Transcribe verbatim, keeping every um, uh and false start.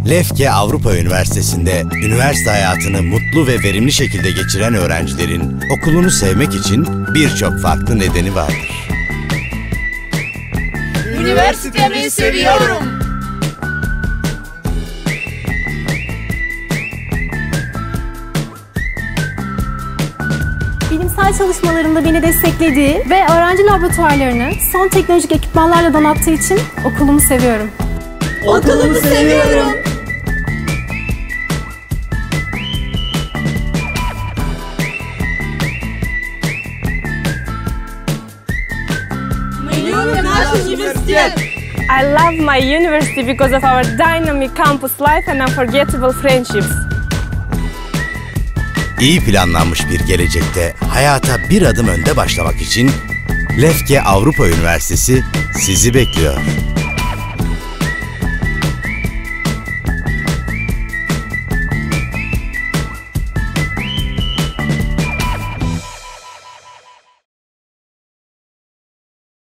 Lefke Avrupa Üniversitesi'nde üniversite hayatını mutlu ve verimli şekilde geçiren öğrencilerin okulunu sevmek için birçok farklı nedeni vardır. Üniversitemi seviyorum. Bilimsel çalışmalarımda beni desteklediği ve öğrenci laboratuvarlarını son teknolojik ekipmanlarla donattığı için okulumu seviyorum. Okulumu seviyorum. I love my university because of our dynamic campus life and unforgettable friendships. İyi planlanmış bir gelecekte hayata bir adım önde başlamak için Lefke Avrupa Üniversitesi sizi bekliyor.